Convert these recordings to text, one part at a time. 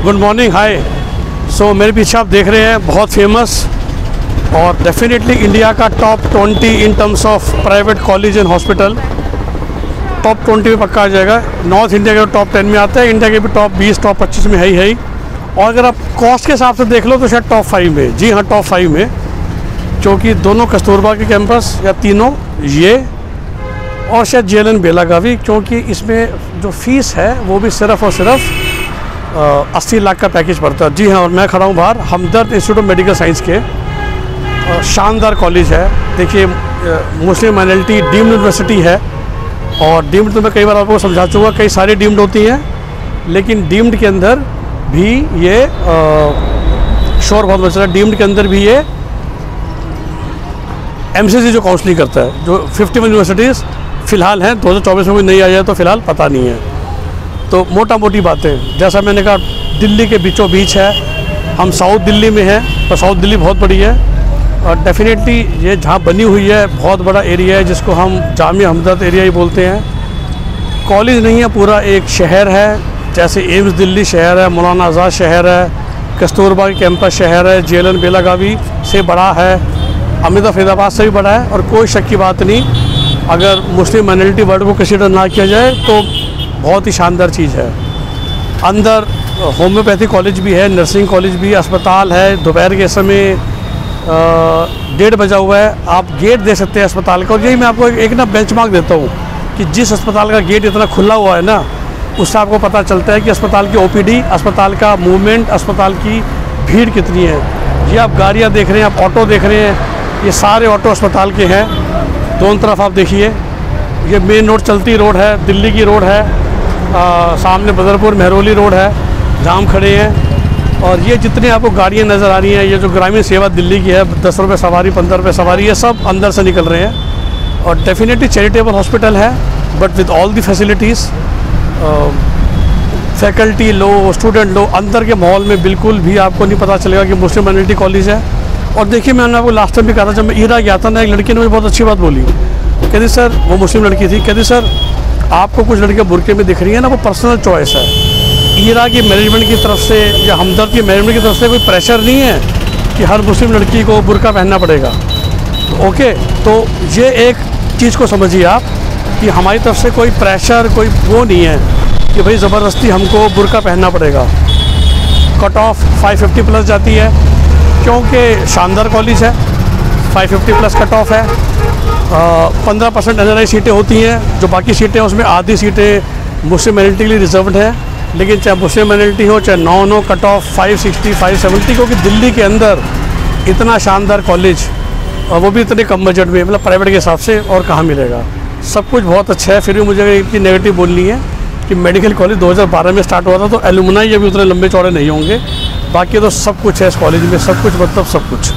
Good morning, हाय। सो मेरे पीछे आप देख रहे हैं बहुत फेमस और डेफिनेटली इंडिया का top 20 in terms of private college and hospital. Top 20 में पक्का आ जाएगा। नॉर्थ इंडिया के टॉप 10 में आता है, इंडिया के भी टॉप 20 टॉप 25 में है ही। और अगर आप कॉस्ट के हिसाब से देख लो तो शायद टॉप 5 में, जी हाँ टॉप 5 में, क्योंकि दोनों कस्तूरबा के कैंपस या तीनों ये और शायद जेएलएन बेलागावी, क्योंकि इसमें जो फीस है वो भी सिर्फ़ और सिर्फ 80 लाख का पैकेज पड़ता है। जी हाँ, और मैं खड़ा हूँ बाहर Hamdard institute of medical science के। शानदार कॉलेज है। देखिए, मुस्लिम माइनॉरिटी डीम्ड यूनिवर्सिटी है और डीम्ड तो मैं कई बार आपको समझा चुका, कई सारी डीम्ड होती हैं, लेकिन डीम्ड के अंदर भी ये शोर बहुत मच रहा है। डीम्ड के अंदर भी ये एमसीसी जो काउंसलिंग करता है, जो 51 यूनिवर्सिटीज़ फ़िलहाल हैं, 2024 में कोई नहीं आ जाए तो फ़िलहाल पता नहीं है। तो मोटा मोटी बातें, जैसा मैंने कहा, दिल्ली के बीचों बीच है। हम साउथ दिल्ली में हैं, पर साउथ दिल्ली बहुत बड़ी है और डेफिनेटली ये जहाँ बनी हुई है बहुत बड़ा एरिया है, जिसको हम जामिया हमदर्द एरिया ही बोलते हैं। कॉलेज नहीं है, पूरा एक शहर है। जैसे एम्स दिल्ली शहर है, मौलाना आज़ाद शहर है, कस्तूरबा कैंपस शहर है, जेएलएन बेलागावी से बड़ा है, अहमदाबाद फैज़ाबाद से भी बड़ा है। और कोई शक की बात नहीं, अगर मुस्लिम माइनॉरिटी वर्ड को कंसीडर ना किया जाए तो बहुत ही शानदार चीज़ है। अंदर होम्योपैथी कॉलेज भी है, नर्सिंग कॉलेज भी, अस्पताल है। दोपहर के समय 1:30 बजा हुआ है, आप गेट दे सकते हैं अस्पताल का। और यही मैं आपको एक ना बेंचमार्क देता हूँ कि जिस अस्पताल का गेट इतना खुला हुआ है ना, उससे आपको पता चलता है कि अस्पताल की ओपीडी, अस्पताल का मूवमेंट, अस्पताल की भीड़ कितनी है। ये आप गाड़ियाँ देख रहे हैं, आप ऑटो देख रहे हैं, ये सारे ऑटो अस्पताल के हैं। दोनों तरफ आप देखिए, ये मेन रोड चलती रोड है, दिल्ली की रोड है। सामने बदरपुर मेहरौली रोड है जहाँ हम खड़े हैं। और ये जितनी आपको गाड़ियाँ नज़र आ रही हैं, ये जो ग्रामीण सेवा दिल्ली की है, 10 रुपये सवारी, 15 रुपये सवारी, ये सब अंदर से निकल रहे हैं। और डेफिनेटली चैरिटेबल हॉस्पिटल है, but with all the facilities, faculty लो, स्टूडेंट लो। अंदर के माहौल में बिल्कुल भी आपको नहीं पता चलेगा कि मुस्लिम माइनॉरिटी कॉलेज है। और देखिए, मैंने आपको लास्ट टाइम भी कहा था, जब मैं ईराक गया था ना, एक लड़की ने मुझे बहुत अच्छी बात बोली। कहती सर, वो मुस्लिम लड़की थी, कहती सर आपको कुछ लड़कियाँ बुरके में दिख रही हैं ना, वो पर्सनल चॉइस है। ईराक की मैनेजमेंट की तरफ से या हमदर्द की मैनेजमेंट की तरफ से कोई प्रेशर नहीं है कि हर मुस्लिम लड़की को बुरका पहनना पड़ेगा। तो ओके, तो ये एक चीज़ को समझिए आप कि हमारी तरफ से कोई प्रेशर, कोई वो नहीं है कि भाई ज़बरदस्ती हमको बुरका पहनना पड़ेगा। कट ऑफ 550 प्लस जाती है, क्योंकि शानदार कॉलेज है। 550 प्लस कट ऑफ है। 15% NRI सीटें होती हैं, जो बाकी सीटें उसमें आधी सीटें मुस्लिम माइनॉरिटी के लिए रिजर्व्ड हैं। लेकिन चाहे मुस्लिम माइनॉरिटी हो चाहे नॉन हो, कट ऑफ 560 570, क्योंकि दिल्ली के अंदर इतना शानदार कॉलेज और वो भी इतने कम बजट में, मतलब प्राइवेट के हिसाब से और कहाँ मिलेगा। सब कुछ बहुत अच्छा है। फिर भी मुझे इतनी नेगेटिव बोलनी है कि मेडिकल कॉलेज 2012 में स्टार्ट हुआ था, तो एलुमनाई अभी उतने लंबे चौड़े नहीं होंगे। बाकी तो सब कुछ है इस कॉलेज में, सब कुछ मतलब सब कुछ।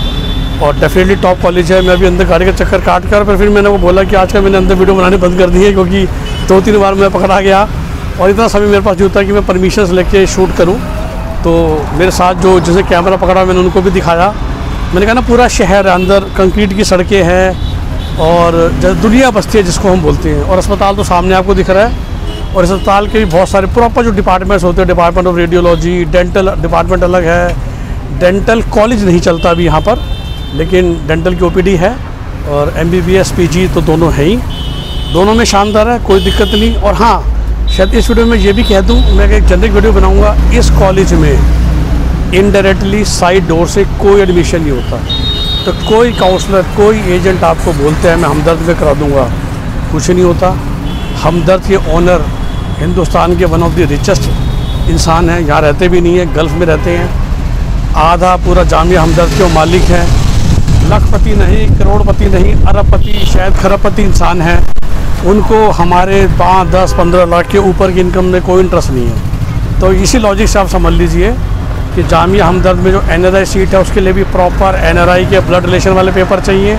और डेफिनेटली टॉप कॉलेज है। मैं अभी अंदर गाड़ी का चक्कर काट कर फिर मैंने वो बोला कि आजकल मैंने अंदर वीडियो बनाने बंद कर दी है, क्योंकि 2-3 बार मैं पकड़ा गया और इतना समय मेरे पास नहीं होता कि मैं परमिशंस लेके शूट करूं। तो मेरे साथ जो जिसे कैमरा पकड़ा, मैंने उनको भी दिखाया। मैंने कहा ना, पूरा शहर है, अंदर कंक्रीट की सड़कें हैं और दुनिया बस्ती है जिसको हम बोलते हैं। और अस्पताल तो सामने आपको दिख रहा है। और इस अस्पताल के भी बहुत सारे प्रॉपर जो डिपार्टमेंट्स होते हैं, department of radiology, dental department अलग है। डेंटल कॉलेज नहीं चलता अभी यहाँ पर, लेकिन डेंटल की ओपीडी है। और MBBS PG तो दोनों हैं ही, दोनों में शानदार है, कोई दिक्कत नहीं। और हाँ, शायद इस वीडियो में ये भी कह दूँ, मैं एक जनरिक वीडियो बनाऊँगा, इस कॉलेज में इनडायरेक्टली साइड डोर से कोई एडमिशन नहीं होता। तो कोई काउंसलर, कोई एजेंट आपको बोलते हैं मैं हमदर्द में करा दूँगा, कुछ नहीं होता। हमदर्द के ओनर हिंदुस्तान के वन ऑफ द रिचेस्ट इंसान हैं, यहाँ रहते भी नहीं है, गल्फ़ में रहते हैं। आधा पूरा जामिया हमदर्द के मालिक हैं। लखपति नहीं, करोड़पति नहीं, अरबपति, शायद खरबपति इंसान हैं। उनको हमारे 5, 10, 15 लाख के ऊपर की इनकम में कोई इंटरेस्ट नहीं है। तो इसी लॉजिक से आप समझ लीजिए कि जामिया हमदर्द में जो NRI सीट है, उसके लिए भी प्रॉपर NRI के ब्लड रिलेशन वाले पेपर चाहिए।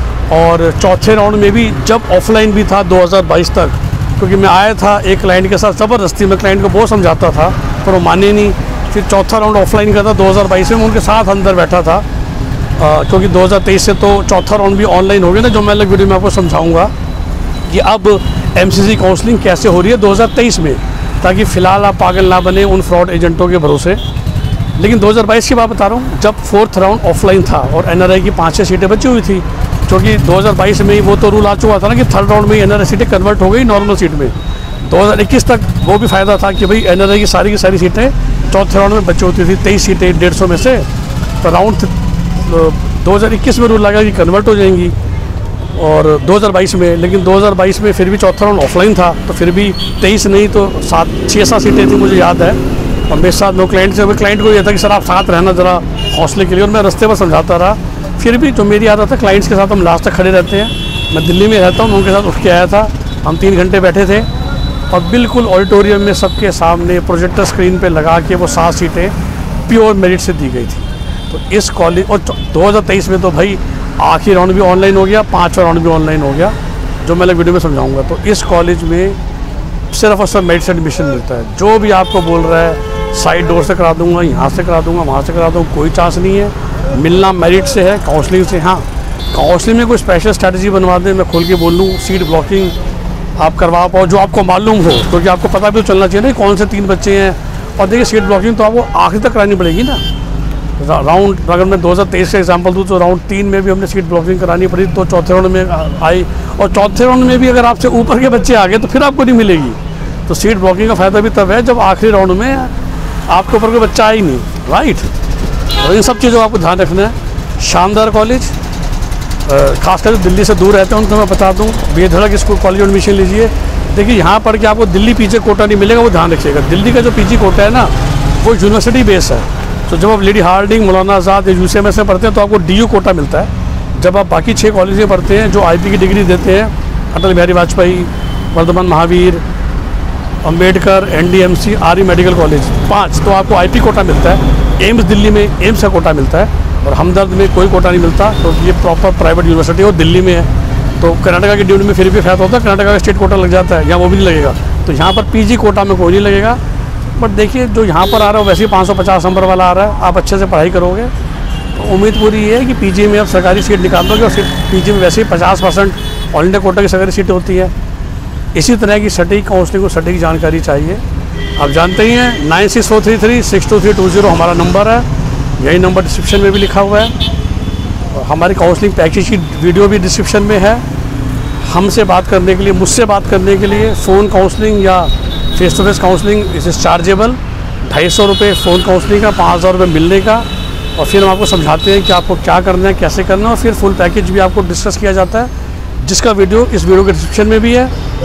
और चौथे राउंड में भी, जब ऑफलाइन भी था 2022 तक, क्योंकि मैं आया था एक क्लाइंट के साथ, ज़बरदस्ती मैं क्लाइंट को बहुत समझाता था पर वो माने नहीं। फिर चौथा राउंड ऑफलाइन का था 2022 में, मैं उनके साथ अंदर बैठा था। क्योंकि 2023 से तो चौथा राउंड भी ऑनलाइन हो गया ना, जो मैं अलग वीडियो में आपको समझाऊंगा कि अब MCC काउंसलिंग कैसे हो रही है 2023 में। ताकि फ़िलहाल आप पागल ना बने उन फ्रॉड एजेंटों के भरोसे। लेकिन 2022 की बात बता रहा हूँ, जब 4th राउंड ऑफलाइन था और NRI की 5-6 सीटें बची हुई थी, क्योंकि 2022 में ही वो तो रूल आ चुका था ना कि 3rd राउंड में ही NRI सीटें कन्वर्ट हो गई नॉर्मल सीट में। 2021 तक वो भी फ़ायदा था कि भाई NRI की सारी सीटें 4th राउंड में बची होती थी, 23 सीटें 150 में से। तो राउंड 2021 में रूल लगा कि कन्वर्ट हो जाएंगी और 2022 में, लेकिन 2022 में फिर भी 4th राउंड ऑफलाइन था, तो फिर भी 23 नहीं तो 6-7 सीटें थी, मुझे याद है। और मेरे साथ नो क्लाइंट से, क्लाइंट को ये था कि सर आप साथ रहना ज़रा हौसले के लिए, और मैं रास्ते पर समझाता रहा। फिर भी जो मेरी आदत है, क्लाइंट्स के साथ हम लास्ट तक खड़े रहते हैं। मैं दिल्ली में रहता हूँ, उनके साथ उठ के आया था, हम 3 घंटे बैठे थे और बिल्कुल ऑडिटोरियम में सबके सामने प्रोजेक्टर स्क्रीन पे लगा के वो 7 सीटें प्योर मेरिट से दी गई थी। तो इस कॉलेज, और 2023 में तो भाई आखिरी राउंड भी ऑनलाइन हो गया, 5वां राउंड भी ऑनलाइन हो गया, जो मैं वीडियो में समझाऊंगा। तो इस कॉलेज में सिर्फ और सिर्फ मेरिट से एडमिशन मिलता है। जो भी आपको बोल रहा है साइड डोर से करा दूंगा, यहाँ से करा दूंगा, वहाँ से करा दूंगा, कोई चांस नहीं है। मिलना मेरिट से है, काउंसलिंग से। हाँ, काउंसलिंग में कोई स्पेशल स्ट्रैटेजी बनवा दें, मैं खोल के बोल लूँ, सीट ब्लॉकिंग आप करवा पाओ जो आपको मालूम हो, क्योंकि आपको पता भी तो चलना चाहिए ना कौन से 3 बच्चे हैं। और देखिए सीट ब्लॉकिंग तो आपको आखिर तक करानी पड़ेगी ना। राउंड, अगर मैं 2023 का एग्जांपल दूँ तो राउंड 3 में भी हमने सीट ब्लॉकिंग करानी पड़ी, तो 4थे राउंड में आई, और 4थे राउंड में भी अगर आपसे ऊपर के बच्चे आ गए तो फिर आपको नहीं मिलेगी। तो सीट ब्लॉकिंग का फ़ायदा भी तब है जब आखिरी राउंड में आपके ऊपर कोई बच्चा ही नहीं, राइट। तो इन सब चीज़ों का आपको ध्यान रखना है। शानदार कॉलेज, खासकर दिल्ली से दूर रहते हैं उनको मैं बता दूँ, बेधड़क स्कूल कॉलेज एडमिशन लीजिए। देखिए यहाँ पढ़ के आपको दिल्ली पीजी कोटा नहीं मिलेगा, वो ध्यान रखिएगा। दिल्ली का जो पीजी कोटा है ना, वो यूनिवर्सिटी बेस है। तो जब आप लेडी हार्डिंग, मौलाना आज़ाद या UCMS में पढ़ते हैं तो आपको DU कोटा मिलता है। जब आप बाकी 6 कॉलेज में पढ़ते हैं जो IP की डिग्री देते हैं, Atal Bihari Vajpayee, Vardhman Mahavir, Ambedkar, NDMC, Arya medical college 5, तो आपको IP कोटा मिलता है। एम्स दिल्ली में एम्स का कोटा मिलता है, और हमदर्द में कोई कोटा नहीं मिलता। तो ये प्रॉपर प्राइवेट यूनिवर्सिटी और दिल्ली में है। तो कर्नाटका की ड्यूटी में फिर भी फ़ायदा होता है, कर्नाटका का स्टेट कोटा लग जाता है, यहाँ वो भी नहीं लगेगा। तो यहाँ पर PG कोटा में कोई नहीं लगेगा। बट देखिए जो यहाँ पर आ रहा है वैसे ही 550 नंबर वाला आ रहा है, आप अच्छे से पढ़ाई करोगे तो उम्मीद पूरी ये है कि PG में आप सरकारी सीट निकाल दोगे। और PG में वैसे ही 50% ऑल इंडिया कोटा की सरकारी सीटें होती है। इसी तरह की सटीक काउंसलिंग को सटीक जानकारी चाहिए। आप जानते ही हैं 9643362320 हमारा नंबर है, यही नंबर डिस्क्रिप्शन में भी लिखा हुआ है। और हमारी काउंसलिंग पैकेज की वीडियो भी डिस्क्रिप्शन में है। हमसे बात करने के लिए, मुझसे बात करने के लिए फ़ोन काउंसलिंग या face to face counselling is chargeable. 250 रुपये फ़ोन काउंसलिंग का, 5000 रुपये मिलने का। और फिर हम आपको समझाते हैं कि आपको क्या करना है, कैसे करना है, और फिर फुल पैकेज भी आपको डिस्कस किया जाता है, जिसका वीडियो इस वीडियो के डिस्क्रिप्शन में भी है।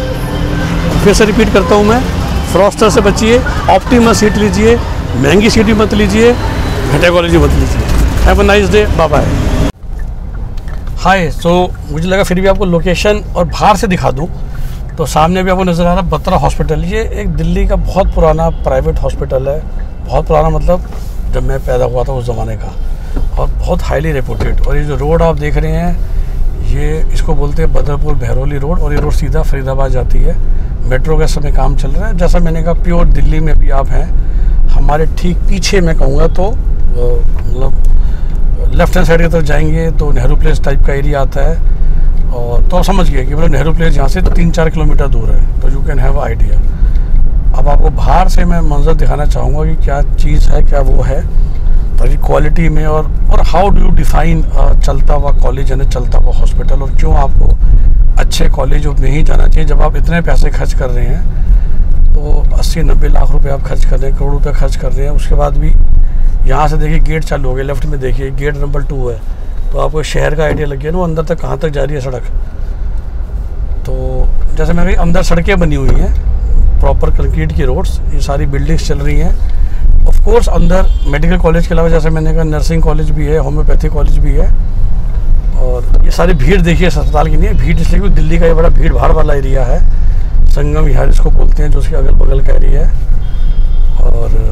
फिर से रिपीट करता हूँ मैं, फ्रॉस्टर से बचिए, ऑप्टिमस सीट लीजिए, महंगी सीट भी मत लीजिए, घटिया कॉलेज भी मत लीजिए। Have a nice day, bye bye. Hi, so मुझे लगा फिर भी आपको लोकेशन और बाहर से दिखा दूँ। तो सामने भी आपको नज़र आ रहा है बत्रा हॉस्पिटल। ये एक दिल्ली का बहुत पुराना प्राइवेट हॉस्पिटल है। बहुत पुराना मतलब जब मैं पैदा हुआ था उस ज़माने का, और बहुत हाईली रेपुटेड। और ये जो रोड आप देख रहे हैं, ये इसको बोलते हैं बदरपुर बहरौली रोड, और ये रोड सीधा फरीदाबाद जाती है। मेट्रो का समय काम चल रहा है। जैसा मैंने कहा, प्योर दिल्ली में भी आप हैं। हमारे ठीक पीछे मैं कहूँगा तो मतलब लेफ्ट हैंड साइड की तरफ जाएंगे तो नेहरू प्लेस टाइप का एरिया आता है। और तो आप समझ गए कि मतलब नेहरू प्लेस यहाँ से 3-4 किलोमीटर दूर है। तो यू कैन हैव आइडिया। अब आपको बाहर से मैं मंजर दिखाना चाहूँगा कि क्या चीज़ है, क्या वो है, ताकि क्वालिटी में और हाउ डू यू डिफ़ाइन चलता हुआ कॉलेज यानी चलता हुआ हॉस्पिटल, और क्यों आपको अच्छे कॉलेज में ही जाना चाहिए। जब आप इतने पैसे खर्च कर रहे हैं, तो 80-90 लाख रुपए आप खर्च कर रहे हैं, करोड़ रुपए खर्च कर रहे हैं, उसके बाद भी यहाँ से देखिए गेट चालू हो गया, लेफ्ट में देखिए गेट नंबर 2 है। तो आपको शहर का आइडिया लग गया ना, वो अंदर तक कहाँ तक जा रही है सड़क। तो जैसे मैं कही, अंदर सड़कें बनी हुई हैं, प्रॉपर कंक्रीट की रोड्स, ये सारी बिल्डिंग्स चल रही हैं। ऑफ कोर्स अंदर मेडिकल कॉलेज के अलावा, जैसे मैंने कहा, नर्सिंग कॉलेज भी है, होम्योपैथी कॉलेज भी है। और ये सारी भीड़ देखिए अस्पताल की नहीं है, भीड़ इसलिए क्योंकि दिल्ली का ये बड़ा भीड़ भाड़ वाला एरिया है। संगम विहार इसको बोलते हैं, जो उसके अगल बगल का एरिया है।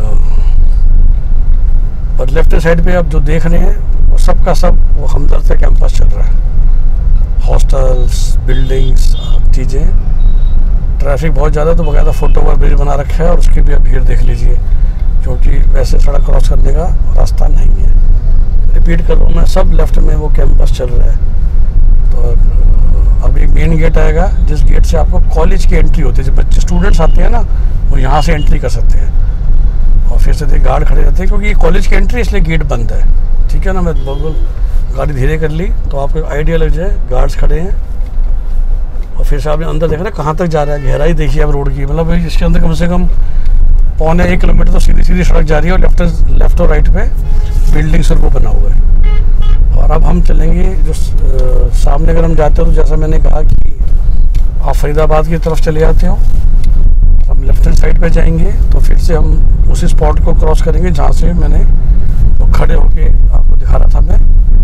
और लेफ्ट साइड पे आप जो देख रहे हैं, वो सब का सब वो हमदर्द का कैंपस चल रहा है। हॉस्टल्स, बिल्डिंग्स, चीज़ें, ट्रैफिक बहुत ज़्यादा। तो बकायदा फुट ओवर ब्रिज बना रखा है, और उसकी भी आप भीड़ देख लीजिए, क्योंकि वैसे सड़क क्रॉस करने का रास्ता नहीं है। रिपीट कर रहा हूँ मैं, सब लेफ्ट में वो कैंपस चल रहा है। तो अभी मेन गेट आएगा, जिस गेट से आपको कॉलेज की एंट्री होती है। जब बच्चे स्टूडेंट्स आते हैं ना, वो यहाँ से एंट्री कर सकते हैं। और फिर से देख गार्ड खड़े रहते हैं, क्योंकि ये कॉलेज की एंट्री इसलिए गेट बंद है। ठीक है ना, मैं बिल्कुल गाड़ी धीरे कर ली तो आपको आइडिया लग जाए। गार्ड्स खड़े हैं और फिर से आपने अंदर देखा ना कहाँ तक जा रहा है, गहराई देखिए आप रोड की। मतलब इसके अंदर कम से कम 1.25 किलोमीटर तो सीधी सीधी सड़क जा रही है, और लेफ्ट और राइट पे बिल्डिंग सर वो बना हुआ है। और अब हम चलेंगे जो सामने अगर हम जाते हो तो जैसा मैंने कहा कि आप फरीदाबाद की तरफ चले जाते हो, हम लेफ्ट हैंड साइड पे जाएंगे तो फिर से हम उसी स्पॉट को क्रॉस करेंगे जहाँ से मैंने तो खड़े होके आपको दिखा रहा था मैं।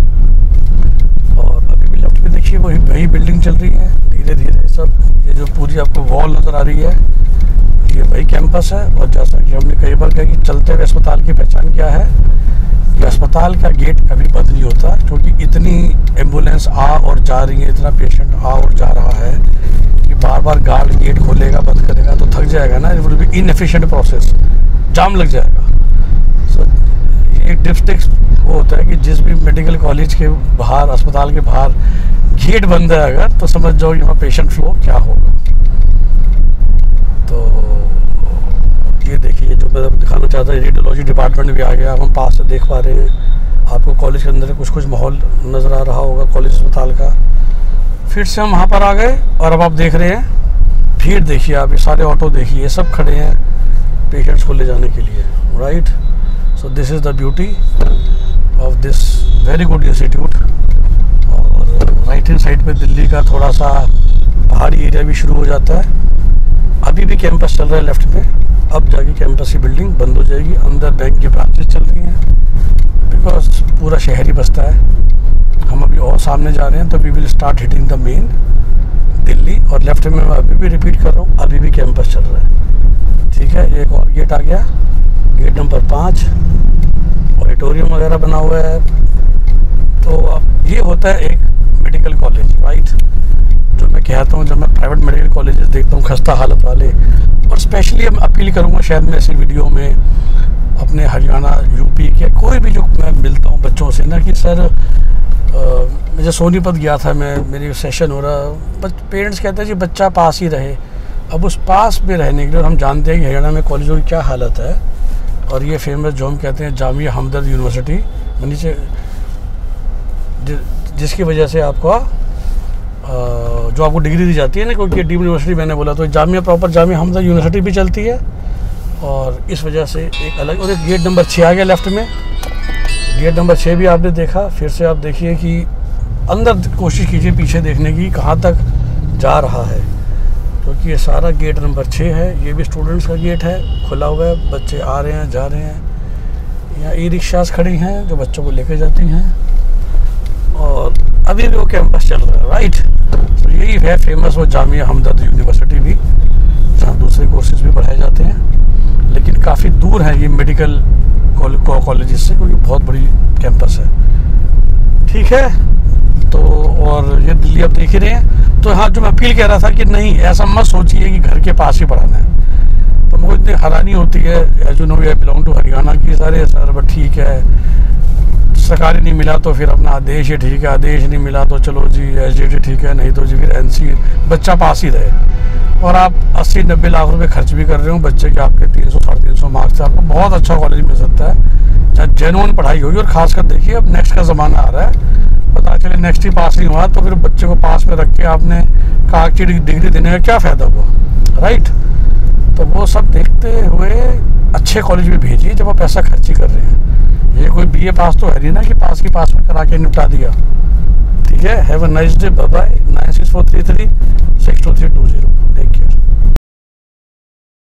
और अभी भी लेफ्ट पे देखिए वही बिल्डिंग चल रही है धीरे धीरे सब। ये जो पूरी आपको वॉल नज़र आ रही है ये वही कैंपस है। और जैसा कि हमने कई बार कहा कि चलते हुए अस्पताल की पहचान क्या है, कि अस्पताल का गेट कभी बंद नहीं होता, क्योंकि इतनी एम्बुलेंस आ और जा रही है, इतना पेशेंट आ और जा रहा है कि बार बार गार्ड गेट खोलेगा बंद करेगा तो थक जाएगा ना। It will be inefficient process, जाम लग जाएगा। सो ये डिस्ट्रिक्ट वो होता है कि जिस भी मेडिकल कॉलेज के बाहर, अस्पताल के बाहर गेट बंद है अगर, तो समझ जाओ यहाँ पेशेंट फ्लो क्या होगा। तो ये देखिए जो मैं दिखाना चाहता है, रेडियोलॉजी डिपार्टमेंट भी आ गया, हम पास से देख पा रहे हैं। आपको कॉलेज के अंदर कुछ माहौल नज़र आ रहा होगा कॉलेज अस्पताल का। फिर से हम वहाँ पर आ गए और अब आप देख रहे हैं भीड़ देखिए आप, ये सारे ऑटो देखिए, ये सब खड़े हैं पेशेंट्स को ले जाने के लिए, right. So this is the beauty of this very good institute. और राइट हैंड साइड पे दिल्ली का थोड़ा सा पहाड़ी एरिया भी शुरू हो जाता है। अभी भी कैंपस चल रहा है लेफ्ट पे, अब जाके कैंपस की बिल्डिंग बंद हो जाएगी। अंदर बैंक की ब्रांचेस चल रही हैं बिकॉज पूरा शहर ही बसता है। हम अभी और सामने जा रहे हैं तो we will start hitting the main Delhi. और लेफ्ट में मैं अभी भी रिपीट कर रहा हूँ, अभी भी कैंपस चल रहा है। ठीक है, एक और गेट आ गया, गेट नंबर 5, ऑडिटोरियम वगैरह बना हुआ है। तो अब ये होता है एक मेडिकल कॉलेज, राइट। जो मैं कहता हूँ, जब मैं प्राइवेट मेडिकल कॉलेजेस देखता हूँ खस्ता हालत वाले, और स्पेशली मैं अपील करूँगा शायद मैं ऐसी वीडियो में अपने हरियाणा, यूपी के कोई भी जो मैं मिलता हूँ बच्चों से ना, कि सर मुझे सोनीपत गया था मैं, मेरी सेशन हो रहा, पेरेंट्स कहते हैं जी बच्चा पास ही रहे। अब उस पास में रहने के लिए हम जानते हैं कि हरियाणा में कॉलेजों की क्या हालत है। और ये फेमस जो हम कहते हैं जामिया हमदर्द यूनिवर्सिटी, नीचे जिसकी वजह से आपको जो आपको डिग्री दी जाती है ना, क्योंकि डीम्ड यूनिवर्सिटी मैंने बोला, तो जामिया प्रॉपर जामिया हमदर्द यूनिवर्सिटी भी चलती है। और इस वजह से एक अलग, और एक गेट नंबर 6 आ गया लेफ्ट में, गेट नंबर 6 भी आपने देखा। फिर से आप देखिए कि अंदर कोशिश कीजिए पीछे देखने की कहाँ तक जा रहा है, क्योंकि ये सारा गेट नंबर 6 है। ये भी स्टूडेंट्स का गेट है, खुला हुआ है, बच्चे आ रहे हैं जा रहे हैं। यहाँ ई रिक्शास खड़ी हैं जो बच्चों को लेकर जाती हैं। और अभी भी वो कैंपस चल रहा है, राइट। तो यही है फेमस वो जामिया हमदर्द यूनिवर्सिटी भी, जहाँ दूसरे कोर्सेज भी पढ़ाए जाते हैं, लेकिन काफ़ी दूर है ये मेडिकल कॉलेजेस से, क्योंकि बहुत बड़ी कैंपस है। ठीक है, तो और ये दिल्ली आप देख ही रहे हैं। तो हाँ, जो मैं अपील कह रहा था कि नहीं ऐसा मत सोचिए कि घर के पास ही पढ़ाना है। तो मुझे इतनी हैरानी होती है, as you know I belong to Haryana, की सारे सर बट ठीक है, सरकारी नहीं मिला तो फिर अपना आदेश ही ठीक है, आदेश नहीं मिला तो चलो जी एसजीटी ठीक है, नहीं तो जी फिर एनसी, बच्चा पास ही रहे। और आप 80-90 लाख रुपए खर्च भी कर रहे हो बच्चे के, आपके 300-350 मार्क्स से आपको बहुत अच्छा कॉलेज मिल सकता है जहाँ जेन्युइन पढ़ाई होगी। और खासकर देखिए अब नेक्स्ट का ज़माना आ रहा है, पता चले नेक्स्ट ही पास नहीं हुआ तो फिर बच्चे को पास में रख के आपने कागजी डिग्री देने का क्या फ़ायदा हुआ, राइट। तो वो सब देखते हुए अच्छे कॉलेज में भेजिए जब आप पैसा खर्ची कर रहे हैं। ये कोई बीए पास तो है नहीं ना कि पास की पास में करा के निपटा दिया। ठीक है, have a nice day, bye bye. 9643